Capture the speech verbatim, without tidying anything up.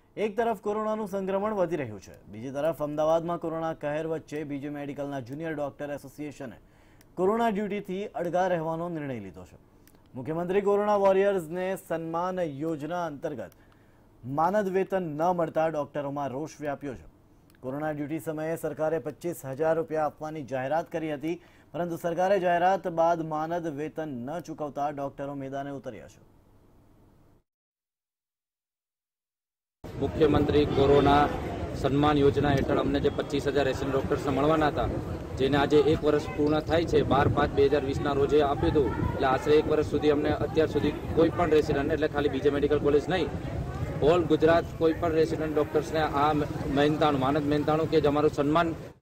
એક તરફ કોરોનાનું સંક્રમણ વધી રહ્યું છે, બીજી તરફ અમદાવાદમાં કોરોના કહેર વચ્ચે બીજી મેડિકલના જુનિયર ડોક્ટર એસોસિએશને કોરોના ડ્યુટીથી અડગા રહેવાનો નિર્ણય લીધો છે। મુખ્યમંત્રી કોરોના વોરિયર્સને સન્માન યોજના અંતર્ગત માનદ વેતન ન મળતા ડોક્ટરોમાં રોષ વ્યાપ્યો છે। કોરોના ડ્યુટી સમયે સરકારે પચીસ હજાર રૂપિયા આપવાની જાહેરાત કરી હતી, પરંતુ સરકારે જાહેરાત બાદ માનદ વેતન ન ચૂકવતા ડોક્ટરો મેદાને ઉતર્યા છે। मुख्यमंत्री कोरोना सन्मान योजना हेठळ अमने जे पच्चीस हजार रेसिडेंट डॉक्टर्स मळवाना था, जेने आज एक वर्ष पूर्ण थाय छे। बार पांच बे हज़ार वीस ना रोजे आप्युं हतुं, એટલે આશરે એક વર્ષ સુધી અમને અત્યાર સુધી કોઈ પણ રેસિડેન્ટ એટલે ખાલી બીજે મેડિકલ કોલેજ નહીં, ઓલ ગુજરાત કોઈ પણ રેસિડેન્ટ ડોક્ટર્સને આ મહેનતાણું માનદ મહેનતાણું કે અમારું સન્માન